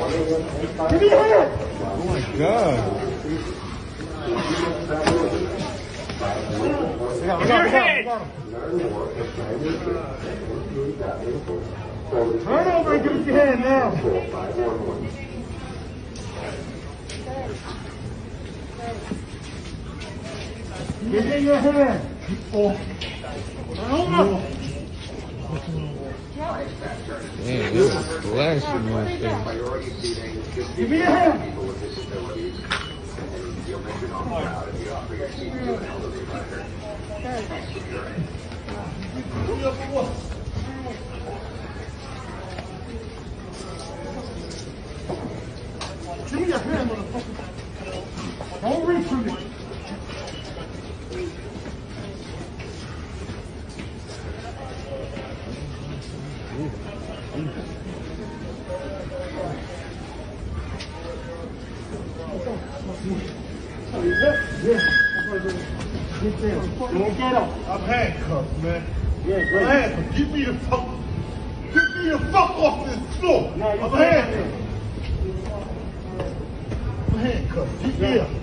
Give me your hand! Oh my God. Give me your hand! Turn over and give us your hand now. Give me your hand. Turn over. Damn, this is flashing my face. Give me your hand. Give me your hand, motherfucker. Don't reach for me. Don't get up. I'm handcuffed, man. Yeah, I'm great. handcuffed. Get me the fuck off this floor. No, I'm handcuffed. I'm handcuffed. Get me up.